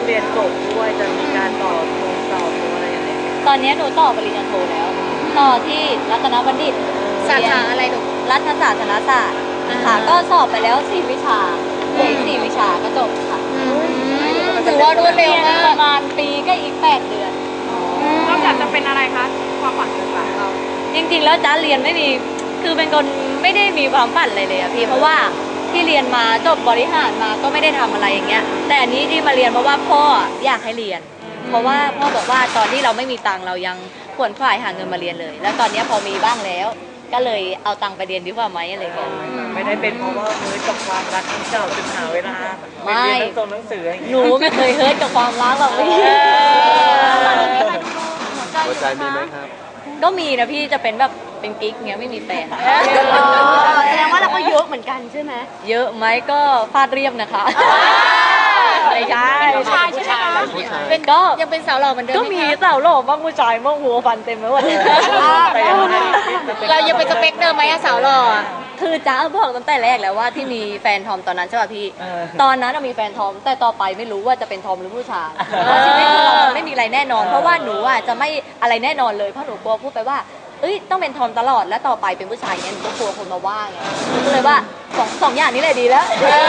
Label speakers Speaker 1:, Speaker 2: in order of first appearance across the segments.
Speaker 1: เรียนจบด้วยจะมีการต่อโทอะไรอย่างเงี้ย
Speaker 2: ตอนนี้หนูต่อปริญญาโทแล้วต่อที่รัตนบัณฑิต
Speaker 3: สาขาอะไรลูก
Speaker 2: รัฐศาสนศาสตร์ค่ะก็สอบไปแล้ว4 วิชาเหลืออีก4 วิชาก็จบค่ะ
Speaker 3: ถือว่ารวดเร็วมาก
Speaker 2: ประมาณปีก็อีก8 เดือน
Speaker 4: นอกจากจะเป็นอะไรคะความฝันของเรา
Speaker 2: จริงๆแล้วจ้าเรียนไม่มีคือเป็นคนไม่ได้มีความฝันอะไรเลยอะพี่เพราะว่าที่เรียนมาจบบริหารมาก็ไม่ได้ทำอะไรอย่างเงี้ยแต่อันนี้ที่มาเรียนเพราะว่าพ่ออยากให้เรียนเพราะว่าพ่อบอกว่าตอนที่เราไม่มีตังค์เรายังขวนขวายหาเงินมาเรียนเลยแล้วตอนนี้พอมีบ้างแล้วก็เลยเอาตังค์ไปเรียนดีกว่าไหมอะไรเงี้ย
Speaker 1: ไม่ได้เป็นเพราะว่าเฮิร์ตกับความรักที่เก่าจนหาเวลาไม่เรียนหนังสือ
Speaker 2: หนูไม่เคยเฮิร์ตกับความรักหรอกพี่
Speaker 5: หัวใจมีไหมครับ
Speaker 2: ก็มีนะพี่จะเป็นแบบเป็นกิ๊กเงี้ยไม่มีแฟน
Speaker 3: แสดงว่าเราก็เยอะเหมือนกันใช่ไหม
Speaker 2: เยอะไหมก็ฟาดเรียบนะคะไม่ใช่
Speaker 4: ผู้ชายใช่ไหมคะ
Speaker 3: เป็นก็ยังเป็นสาวหล่อเหมือนเดิม
Speaker 2: ก็มีสาวหล่อบ้างผู้ชายบ้างหัวฟันเต็มไปหมด
Speaker 3: เรายังเป็นสเปคเดิมไหมสาวหล่อ
Speaker 2: คือจ้าบอกตั้งแต่แรกแล้วว่าที่มีแฟนทอมตอนนั้นใช่ป่ะพี่ตอนนั้นมีแฟนทอมแต่ต่อไปไม่รู้ว่าจะเป็นทอมหรือผู้ชายเพราะชีวิตเราไม่มีอะไรแน่นอนเพราะว่าหนูจะไม่อะไรแน่นอนเลยเพราะหนูกลัวพูดไปว่าต้องเป็นทอมตลอดแล้วต่อไปเป็นผู้ชายเงี้ยหนูก็กลัวคนมาว่าไงก็เลยว่าสองอย่างนี้เลยดีแล้ว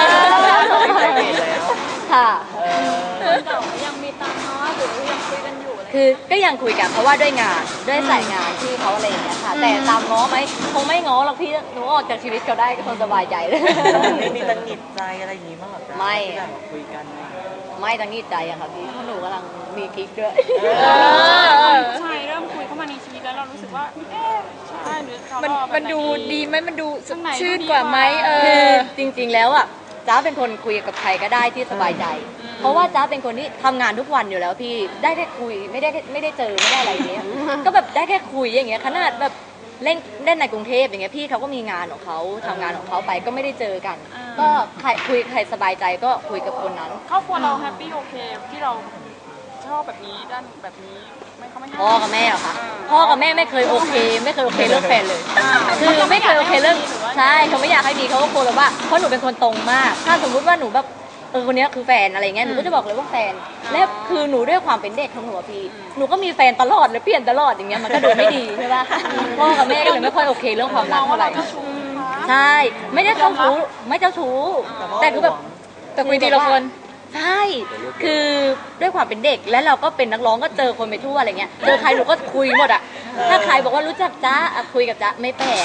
Speaker 2: ค่ะ
Speaker 4: ยังมีตามน้อยหรือยังคุยกันอยู่
Speaker 2: คือก็ยังคุยกันเพราะว่าด้วยงานด้วยสายงานที่เขาอะไรอย่างเงี้ยค่ะแต่ตามง้อไหมคงไม่ง้อหรอกพี่หนูออกจากชีวิตเขาได้ก็คงสบายใจเลย
Speaker 1: ไม่มีตังหิดใจอะไรอย่างงี้มั้งหรอ
Speaker 2: ไม่
Speaker 1: คุยกัน
Speaker 2: ไม่ตังหิดใจอะค่ะพี่เพราะหนูกำลังมีกิ๊กด้วย
Speaker 4: ใช่เริ่มคุยเข้ามาในชีวิตแล้วเรารู้สึกว่าใช่หรือ
Speaker 3: มันดูดีไหมมันดูชื่นกว่าไหม
Speaker 2: คือจริงๆแล้วจ้าเป็นคนคุยกับใครก็ได้ที่สบายใจเพราะว่าจ้าเป็นคนที่ทำงานทุกวันอยู่แล้วพี่ได้แค่คุยไม่ได้เจอไม่ได้อะไรอย่างเงี้ยก็แบบได้แค่คุยอย่างเงี้ยขนาดแบบเล่นในกรุงเทพอย่างเงี้ยพี่เขาก็มีงานของเขาทำงานของเขาไปก็ไม่ได้เจอกันก็ใครคุยใครสบายใจก็คุยกับคนนั้น
Speaker 4: ครอบครัวเราแฮปปี้โอเคที่เราชอบแบบนี้ด้านแบบนี้
Speaker 2: พ่อกับแม่เหรอคะพ่อกับแม่ไม่เคยโอเคไม่เคยโอเคเรื่องแฟนเลยคือไม่เคยโอเคเรื่องใช่เขาไม่อยากให้มีเขาก็กลัวแบบว่าเพราะหนูเป็นคนตรงมากถ้าสมมุติว่าหนูแบบคนนี้คือแฟนอะไรเงี้ยหนูก็จะบอกเลยว่าแฟนและคือหนูด้วยความเป็นเด็กของหนูพี่หนูก็มีแฟนตลอดเลยเปลี่ยนตลอดอย่างเงี้ยมันก็ดูไม่ดีใช่ป่ะพ่อกับแม่ก็เลยไม่ค่อยโอเคเรื่องความรักเท่าไหร่ใช่ไม่ได้เจ้าชู้ไม่เจ้าชู้แต่คือแบบ
Speaker 3: แต่คุยทีละคน
Speaker 2: ใช่คือด้วยความเป็นเด็กและเราก็เป็นนักร้องก็เจอคนไปทั่วอะไรเงี้ยเจอใครหนูก็คุยหมดอ่ะถ้าใครบอกว่ารู้จักจ๊ะคุยกับจ๊ะไม่แปลก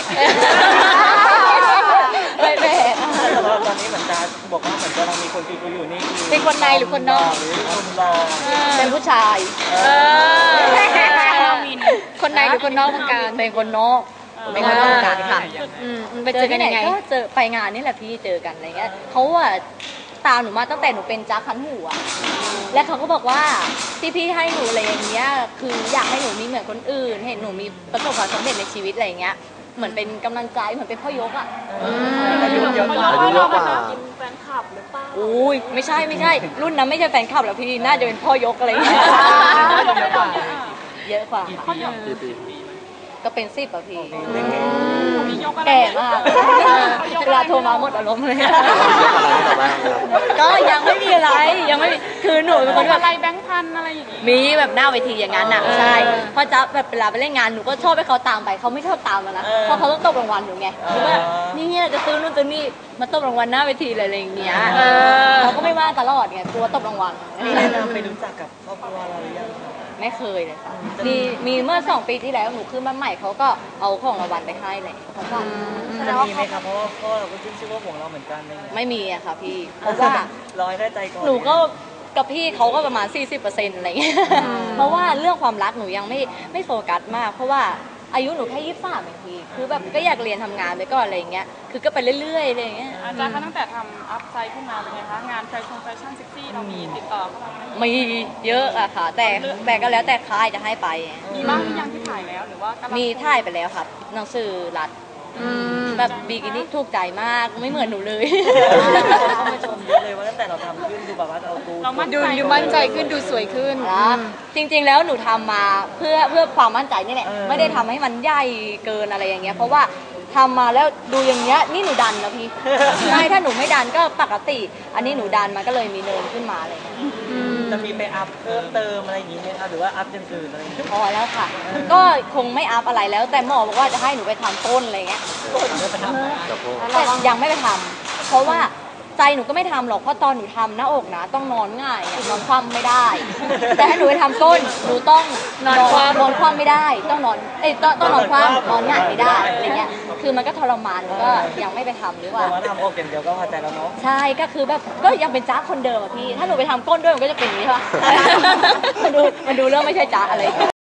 Speaker 2: ไม่แปลก
Speaker 1: ตอนนี้เหมือนจ๊ะบอกว่าเหมือนกำลังมีคนคุยอยู่นี่
Speaker 3: เป็นคนในหรือคนนอก
Speaker 2: เป็นผู้ชาย
Speaker 3: คนในหรือคนนอกเหมือนกัน
Speaker 2: เป็นคนนอกเป็นคนนอกเหมือนกันค่ะ
Speaker 3: ไปเจอกันยังไง
Speaker 2: ก็เจอไปงานนี่แหละพี่เจอกันอะไรเงี้ยเขาตามหนูมาตั้งแต่หนูเป็นจ๊ะคันหูและเขาก็บอกว่าที่พี่ให้หนูอะไรอย่างเงี้ยคืออยากให้หนูมีเหมือนคนอื่นเห็นหนูมีประสบความสำเร็จในชีวิตอะไรเงี้ยเหมือนเป็นกำลังใจเหมือนเป็นพ่อยก
Speaker 4: อายุเยอะกว่ากินแฟนคลับหรือเปล่า
Speaker 2: อุ้ยไม่ใช่รุ่นนั้นไม่ใช่แฟนคลับแล้วพี่น่าจะเป็นพ่อยกอะไรเงี้ยเยอะกว่าก็เป็น10อะพี่แก่มากเวลาโทรมาหมดอารมณ์เลยก็ยังไม่มีอะไรยังไม่คือหนูเป็นคนแบบ
Speaker 4: อะไรแบงค์พันอะไรอย่างงี้
Speaker 2: มีแบบหน้าเวทีอย่างนั้นน่ะใช่พอจะแบบเวลาไปเล่นงานหนูก็ชอบให้เขาตามไปเขาไม่ชอบตามมานะเพราะเขาต้องตบรางวัลอยู่ไงหรือว่านี่จะซื้อนู่นซื้อนี่มาตบรางวัลหน้าเวทีอะไรอย่างเงี้ยเขาก็ไม่ว่าตลอดไงกลัวตบรางวัล
Speaker 1: ไปรู้จักกับครอบครัวเราหรือยัง
Speaker 2: ไม่เคยเลยค่ะมีเมื่อ2 ปีที่แล้วหนูขึ้นบ้านใหม่เขาก็เอาของรางวัลไปให้เลยของขวัญ
Speaker 1: จะมีไหมครับเพราะว่าพ่อเราก็ชื่อว่าห่วงเราเหมือนกันเลย
Speaker 2: ไม่มีอะค่ะพี่เพราะว่า
Speaker 1: ร้อยได้ใจก่อน
Speaker 2: หนูก็กับพี่เขาก็ประมาณ 40%อะไรเงี้ยเพราะว่าเรื่องความรักหนูยังไม่โฟกัสมากเพราะว่าอายุหนูแค่23เองพี่คือแบบก็อยากเรียนทำงานไปก่อนอะไรเงี้ยคือก็ไปเรื่อยๆอะไรเงี้ย
Speaker 4: อาจารย์คะตั้งแต่ทำอัพไซด์ขึ้นมาเป็นไงคะงานแฟชั่นเซ็กซี่เรามีติดต่อเข้ามา
Speaker 2: มีเยอะอะค่ะแต่ก็แล้วแต่ค่ายจะให้ไป
Speaker 4: มีบ้างที่ยังที่ถ่ายแล้วหรือว่า
Speaker 2: มีถ่ายไปแล้วค่ะหนังสือรัฐแบบบิกินี่ถูกใจมากไม่เหมือนหนูเลย
Speaker 1: เขามาชมเยอะเลยว่าตั้งแต่เราทำขึ้นดูแบบว่าเรา
Speaker 3: ดูมั่นใจขึ้นดูสวยขึ้น
Speaker 2: จริงๆแล้วหนูทำมาเพื่อความมั่นใจนี่แหละไม่ได้ทำให้มันใหญ่เกินอะไรอย่างเงี้ยเพราะว่าทำมาแล้วดูอย่างเงี้ยนี่หนูดันนะพี่ใช่ถ้าหนูไม่ดันก็ปกติอันนี้หนูดันมาก็เลยมีเนินขึ้นมาอะไรอย่างเงี้ย
Speaker 1: จะมีไปอัพเพิ่มเติมอะไรอย่างงี้ไหมครับหรือว่าอัพอย่างอื่นอะไรอย่างเงี้ย
Speaker 2: พอแล้วค่ะ ก็คงไม่อัพอะไรแล้ว แต่หมอบอกว่าจะให้หนูไปทำก้นอะไรเงี้ย
Speaker 5: สะโพก
Speaker 2: แต่ยังไม่ไปทำเพราะว่าใจหนูก็ไม่ทำหรอกเพราะตอนหนูทำหน้าอกนะต้องนอนง่ายอะนอนคว่ำไม่ได้ แต่ถ้าหนูไปทำก้นหนูต้องนอนคว่ำไม่ได้ ต้องนอนต้องนอนคว่ำนอนง่ายไม่ได้อะไรเงี้ยคือมันก็ทรมานก็ยังไม่ไปทำหรือว่า
Speaker 1: แต่ว่าทำอกอย่างเดียวก็พอใจแล้วเนาะ
Speaker 2: ใช่ก็คือแบบก็ยังเป็นจ้าคนเดิมอะพี่ถ้าหนูไปทำก้นด้วยมันก็จะเป็นอย่างนี้ใช่ปะมันดูเริ่มไม่ใช่จ้าอะไร